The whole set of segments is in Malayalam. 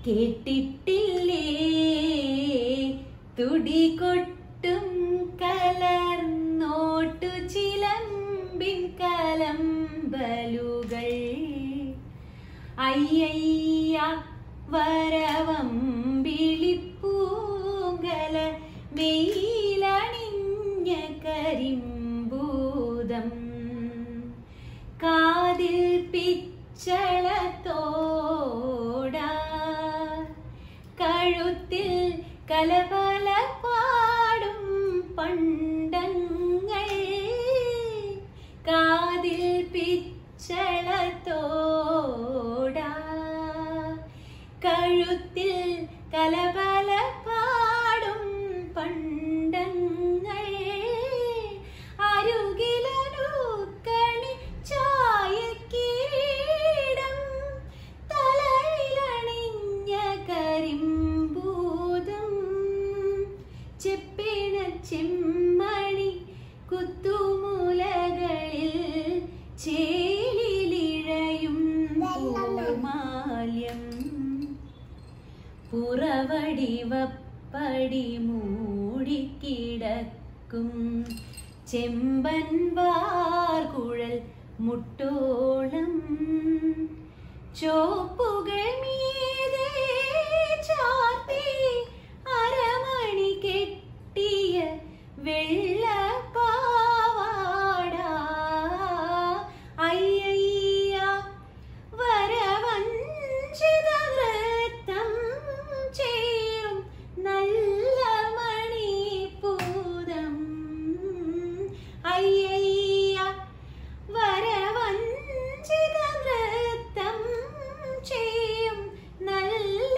കേട്ടിട്ടില്ലേ തുടികൊട്ടും കലർന്നോട്ടു ചിലമ്പിൻ കലമ്പലുകൾ അയ്യയ്യ വരവമ്പിളിപ്പൂങ്കല മെയിലണിഞ്ഞ കരിമ്പൂതം കാതിൽ പിച്ചളത്തോട കഴുത്തിൽ കലപല പാടും പണ്ടങ്ങൾ കാതിൽ പിച്ചളത്തോട കഴുത്തിൽ കലപല പാടും പണ്ടങ്ങൾ അരുകിലൊരുക്കണി ചായക്കീടം തലയിലണിഞ്ഞ കരിമ്പൂതം ചെപ്പിന ചെമ്മണി കുത്തുമുലകളിൽ ചേലിലിഴയും പൂമാല്യം പുറവടിവപ്പടി മൂടിക്കിടക്കും ചെമ്പൻ വാർകുഴൽ മുട്ടോളം ചോപ്പുകൾ മീതെ ചാർത്തി അരമണി കെട്ടിയ വെള്ളപ്പാവാട അയ്യയ്യ വരവഞ്ചിത നൃത്തം ചെയ്യും നല്ല മണിപ്പൂതം അയ്യയ്യ വരവഞ്ചിത നൃത്തം ചെയ്യും നല്ല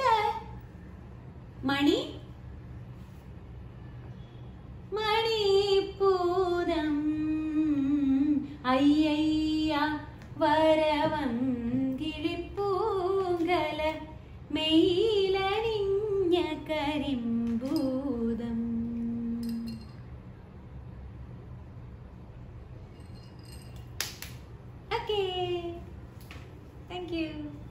മണിപ്പൂതം അയ്യയ്യ വരവങ്കിളിപ്പൂങ്കല മെയിലണിഞ്ഞ കരിമ്പൂതം. Okay, thank you.